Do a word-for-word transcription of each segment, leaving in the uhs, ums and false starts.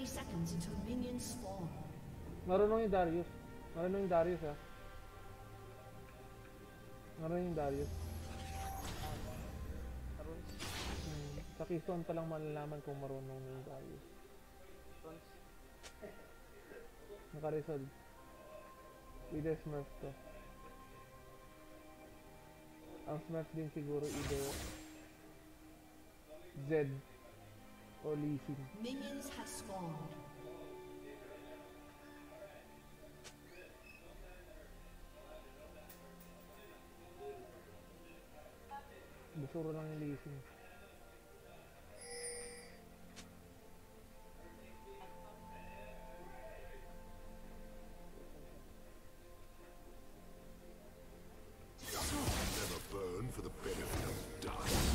thirty seconds until minions spawn. Marunong yung Darius. Marunong yung Darius ha. Marunong yung Darius. Hmm. Sa Keystone pa lang malalaman kung marunong na yung Darius. Naka-resolve. With the Smurf to. Ang Smurf din siguro either Zed o Lee Sin. Minions have spawned. Busuro lang yung Lee Sin. Never burn for the benefit of dying.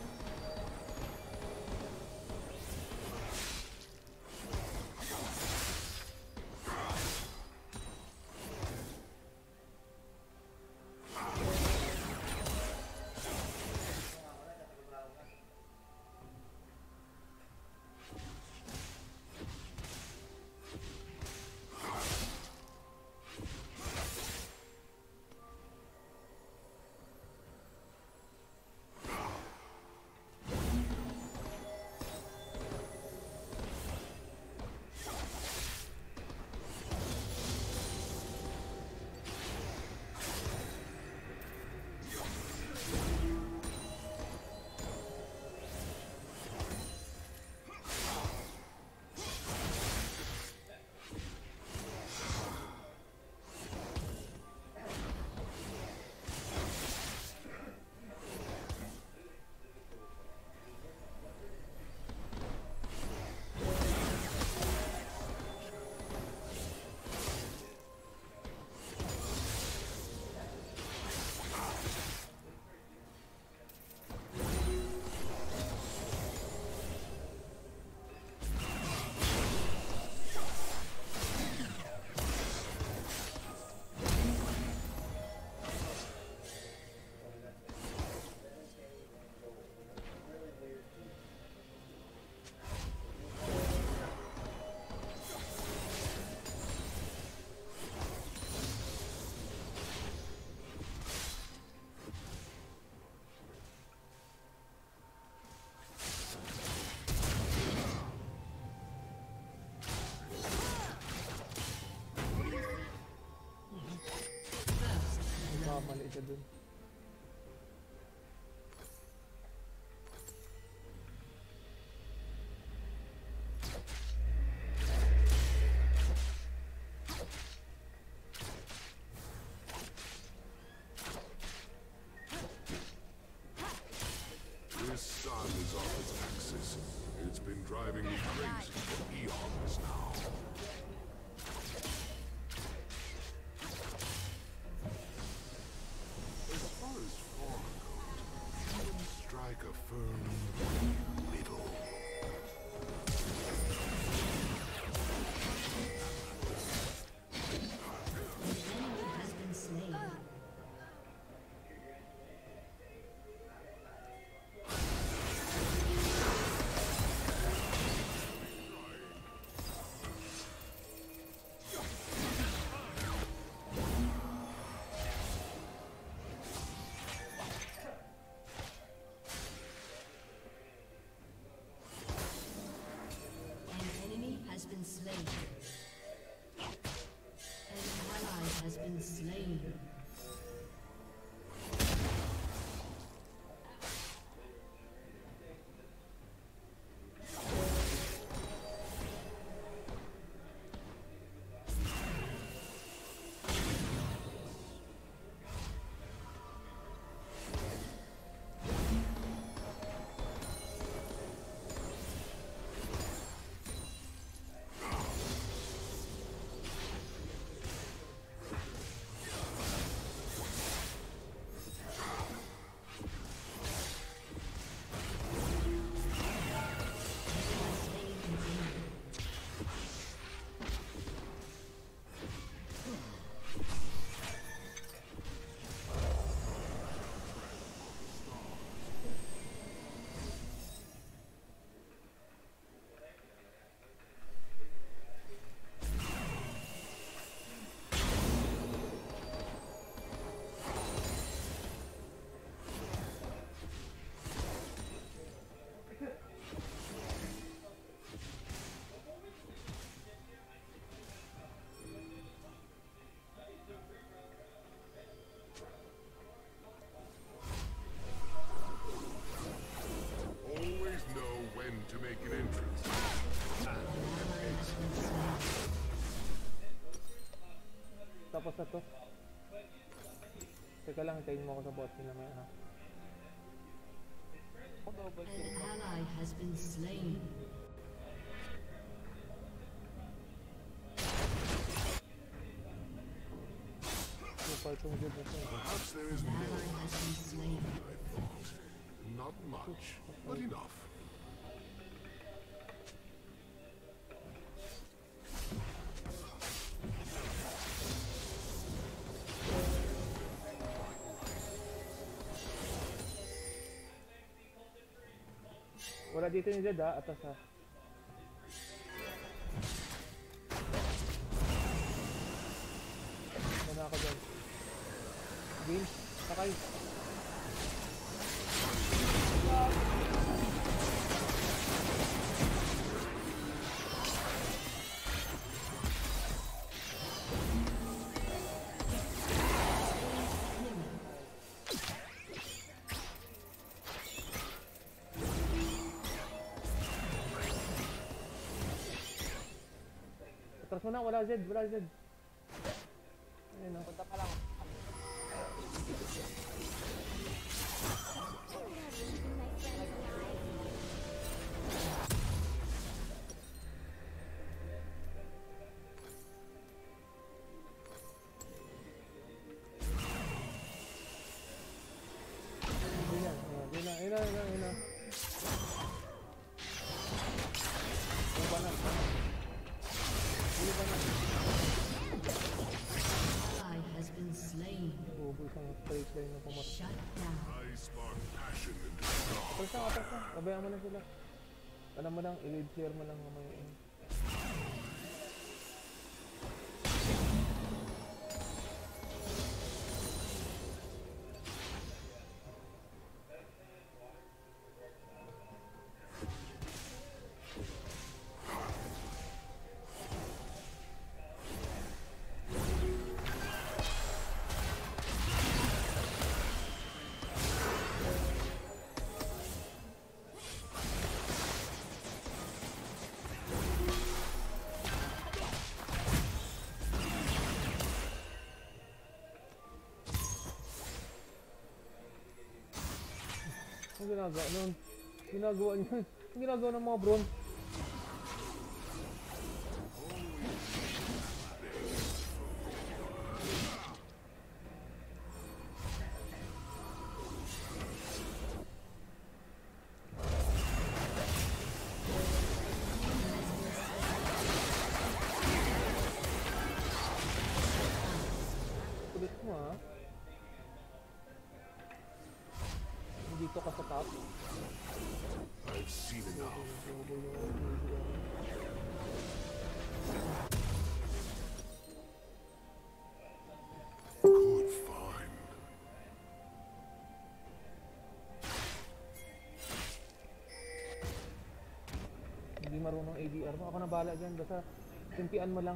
Mali ka dun. This sun is off its axis. It's been driving me crazy for eons now. As far as far goes, you can strike a firm middle. Has been slain. ako sa to. Teka lang, hintayin mo ako sa bot nila maya ha. Double An kill. ally has been slain. Super itong good na to. Perhaps there is An more, ally has been slain. I thought. Not much, but enough. Wala dito yung Zed ha, atas ha. Wala ako dyan. Game, sakay. Atras mo na, wala Zed, wala Zed. Ayun na. Punta pa lang. Ayun na, ayun na, ayun na, ayun na, ayun na. Ayun ba na? Ayun ba na? Ally has been slain. Bubo isang straight line na pumat. Shut down. I spark passion into the dark. Atras na, atras na. Kabayaan mo na sila. Alam mo lang, i-lead clear mo lang mamaya yun. Ang ginagawa nun? Ginagawa niyo. Ang ginagawa ng mga bron. Kulit mo ha. Dito ka sa top. I've seen enough. Bobo yung Good find. hindi marunong A D R mo. Ako na bahala dyan. Basta simpian mo lang.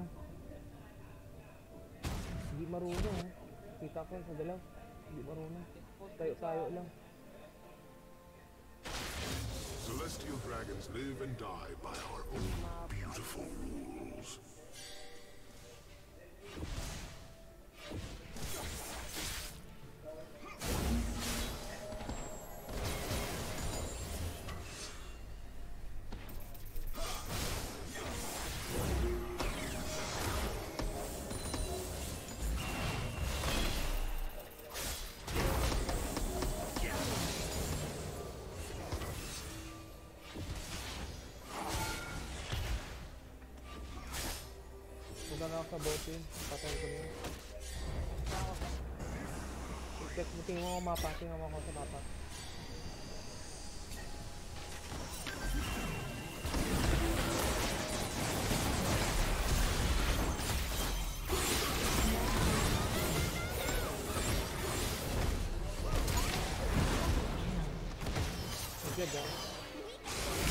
Hindi marunong ha. Kita ko sa dalaw. Hindi marunong. Tayo-tayo lang. Celestial dragons live and die by our own beautiful rules. Punta na ako sa botin. Patayin ko niya. Check mo, tingin mo ang mapa. Tingin mo ako sa mapa. Good, ah.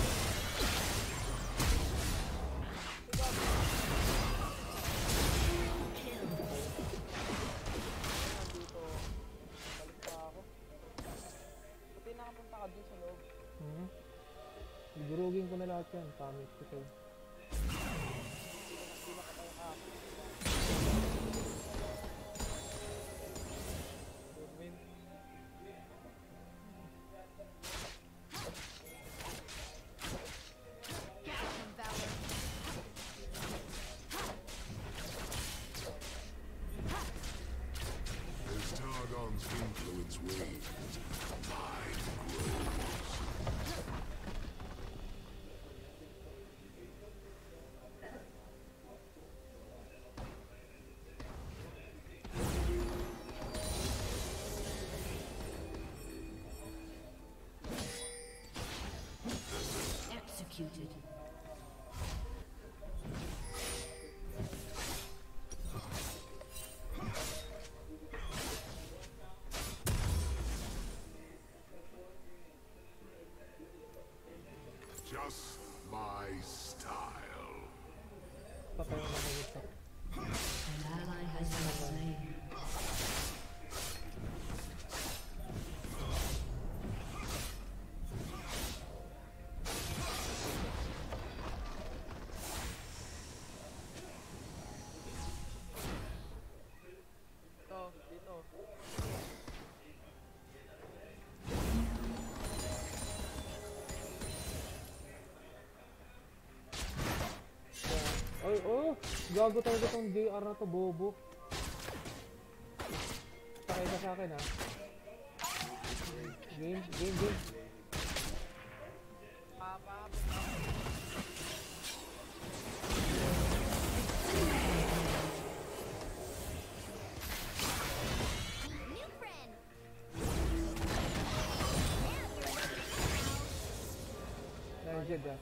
Nandito. Balik pa ako. Buti nakapunta ka dun sa loob. Hmm. Igurugin ko na lahat yan. Promise ko sa'yo. Hindi na tayo ka. fades, mine grows. Executed. Just my style. Patay na naman ito. An ally has been slain. Ito, dito. Ay, oh! Gago talaga tong J R na to, bobo. Sakay ka sa akin, ha? Game, game, game. Papa, New friend. Dahil Jed, ha?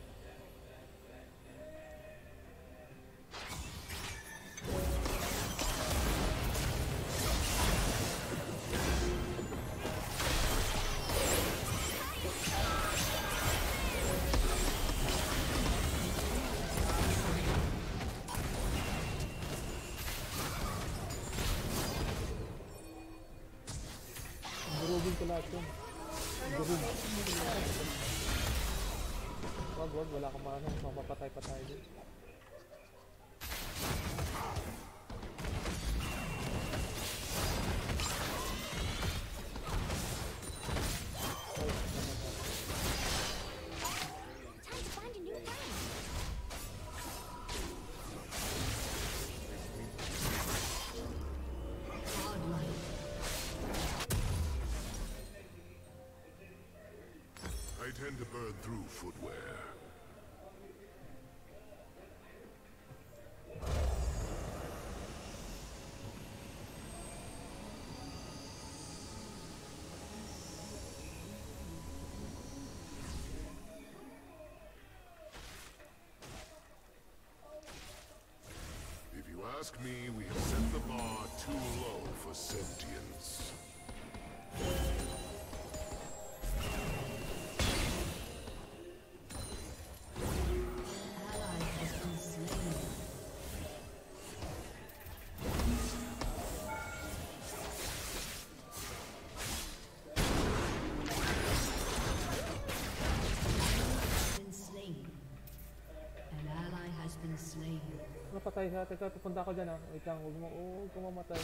Durugin ko lahat yun. Durugin. Wag, wag. Wala kang maano. Mapapatay pa tayo dun. Time to find a new friend. Godlike. I tend to burn through footwear. If you ask me, we have set the bar too low for sentience. Ally has been slain. Been slain. An ally has been slain. Napatay sa atin. Kaya pupunta ako dyan, ha? Wait lang. Huwag mo. Oh, huwag kang mamatay.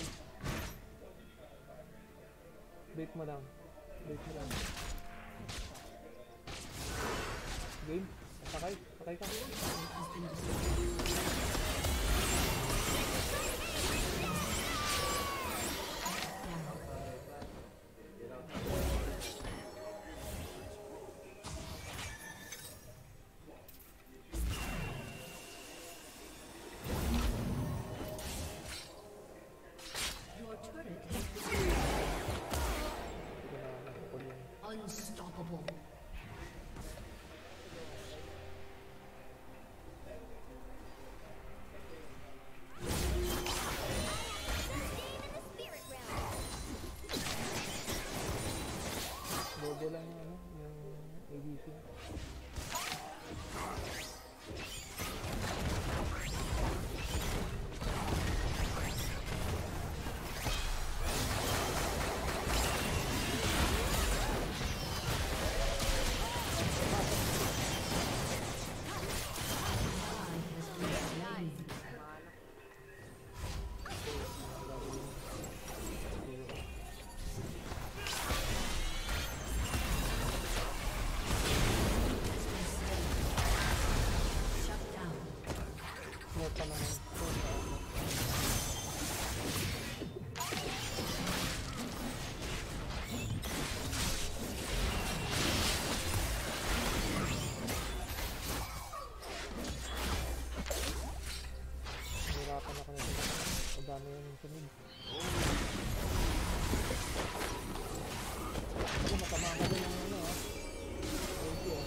Bait mo lang. Bait mo lang. Game. Sakay. Sakay ka. Has been destroyed. Your turret has been Sige na. Nakapul yun. unstoppable. Spirit realm. Bobo lang yung ano. Yung A D C. Ally has been slain. ka din ng ano ah. Thank you.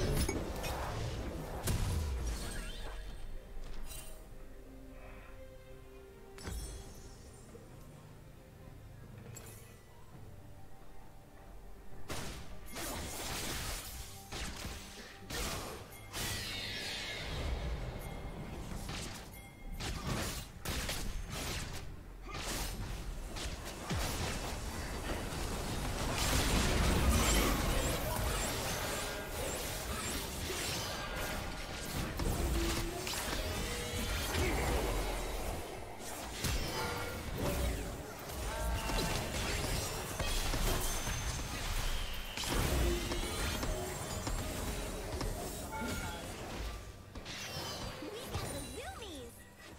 We got the zoomies.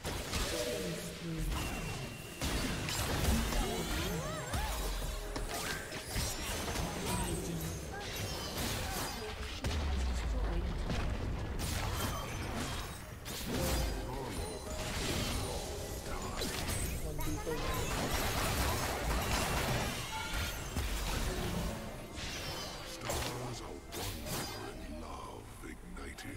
Nandito na. Stars are wonder and love ignited.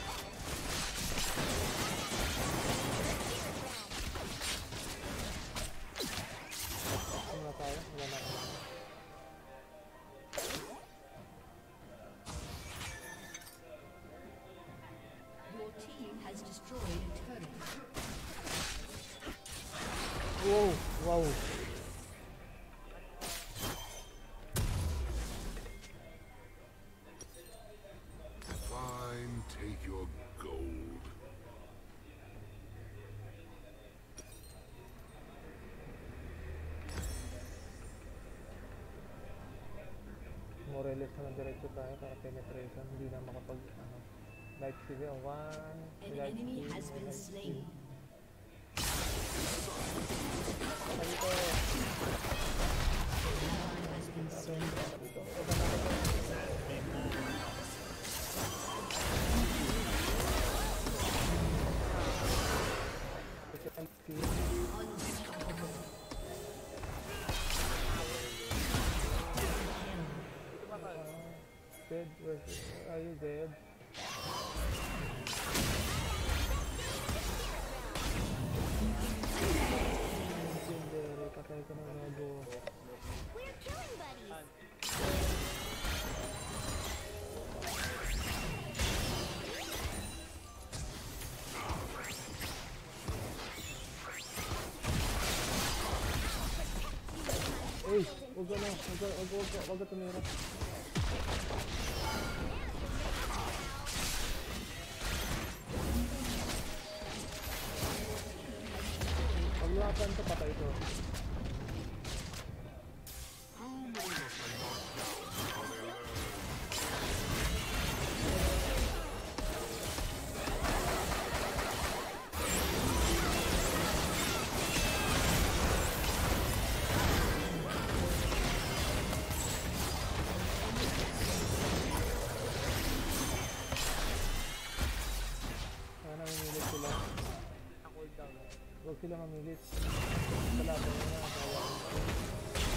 Ano na tayo? Wala na ako. Your team has destroyed a turret. Wow! Wow! Fine, take your gold. Moreles na lang diretso tayo para penetration. Hindi na makapag ano. Light sige. One. An light enemy two, has been light slain. two. Dito. Ally has been slain. Dito. Ito na ito. Ito ang team. Unstoppable. Dead versus. Are you dead? Hindi. Patay ko na gago. We're killing buddies. Hey! Huwag ka na. Huwag ka, huwag ka, huwag ka, huwag ka tumira. Pag luwapan to, patay to. Sana mamilit sila. Huwag sila mamilit. Kalaban mo na. Kaya.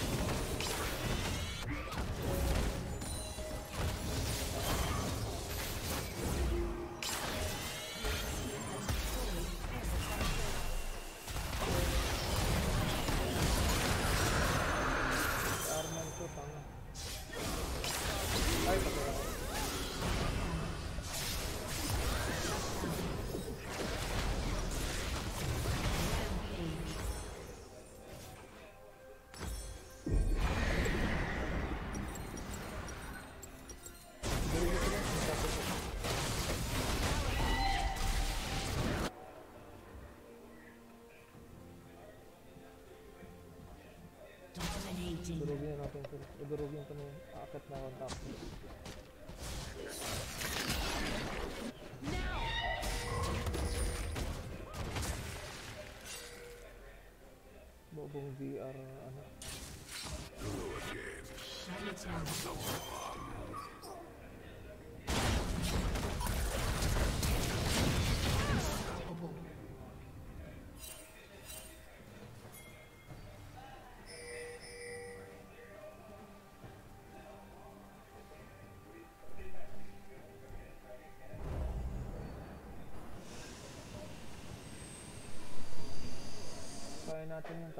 Arman to, tanga. Ay, patay ako. Dominating. Durugin na natin sila. Durugin ko na yun. Aakat na ako ang top. Bobong D R ano. Hello again. Shut down. Unstoppable.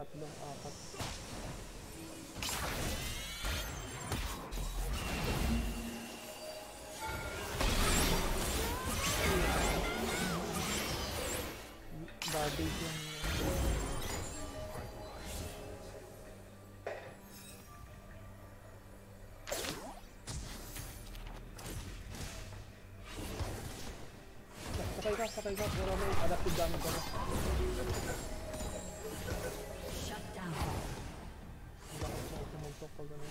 Tatlo, apat. Garbage yung... Sakay ka, sakay ka. Pero may adaptive damage ka na. Shut down. Bakit mo sumuntok pag gano'n?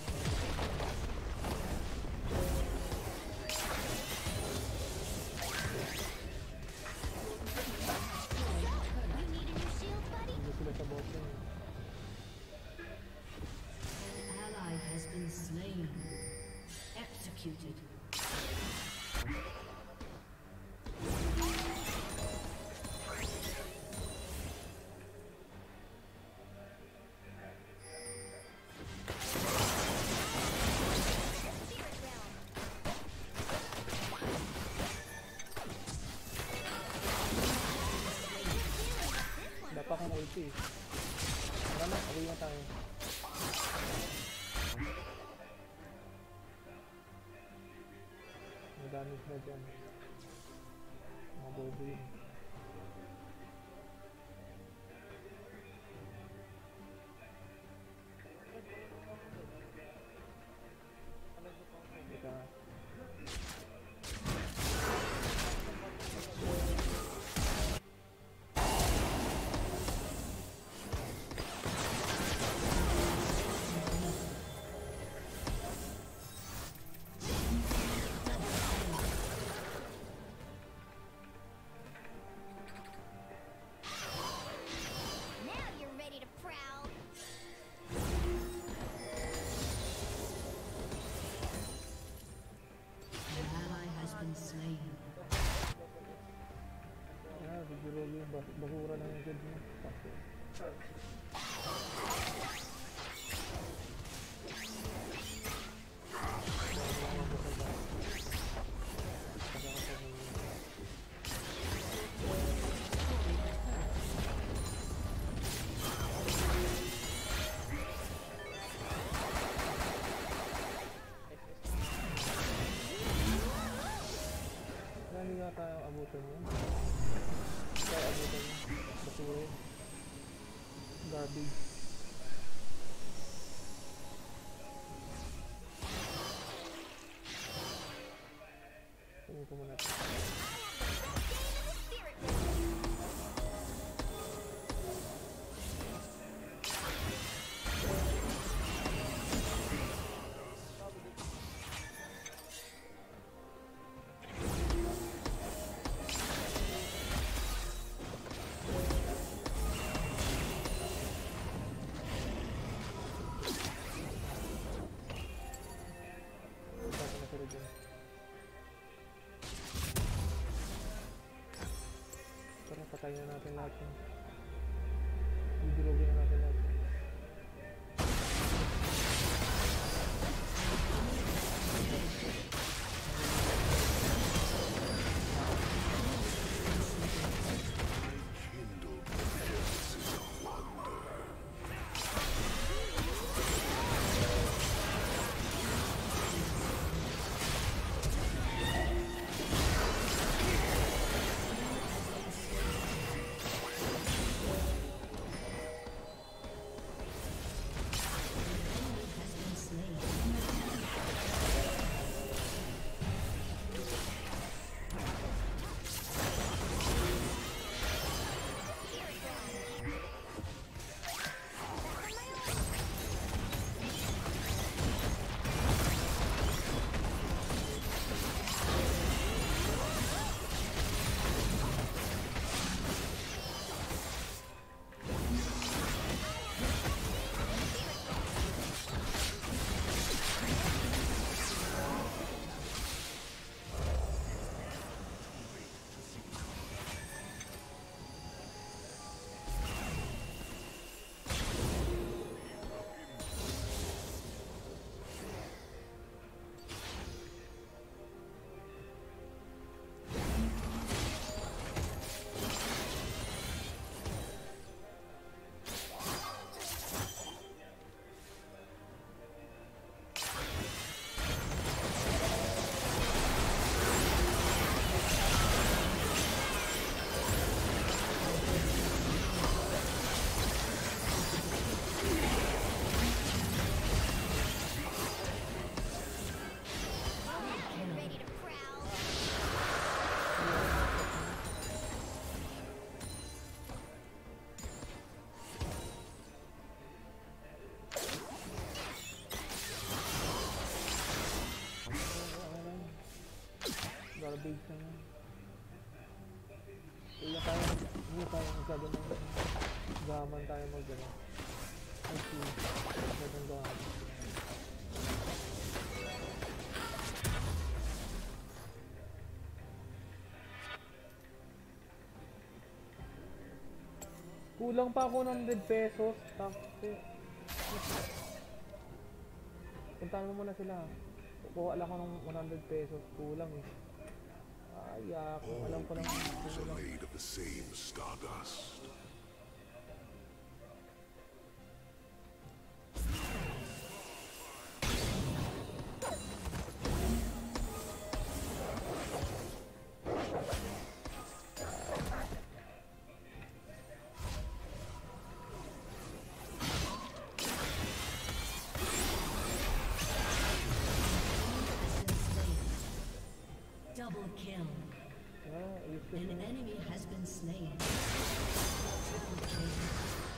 You need a new shield, buddy? Hindi sila sa bot yun. Ally has been slain. Executed. Spirit realm. Dapat kong ulti eh. Wala na, away na tayo. May damage na dyan. Mga bobo yun. Teka. Now you're ready to prowl. An ally has been slain. Ah, siguro yung bas- basura na yung good mo. Tapos. Hindi nga tayo abutan mo. Tayo abutan mo. Basura yun. Garbage. Tingin ko muna ito. I have the best game in the spirit realm. Tapos na sila dyan. Tara, patayin na natin lahat yun. Didurugin na natin lahat yun. garbage na yan. Hindi tayo, hindi tayo masyado ng gaman tayo mag gano. I see. Masyadong gaman. Kulang pa ako ng one hundred pesos. Tapos puntahan mo muna sila. Kukuha lang ako ng one hundred pesos. Kulang eh. Ay, ako. Alam ko lang. These are made of the same stardust. Double kill. Ah, ayos ko An siya. enemy has been slain. Triple kill.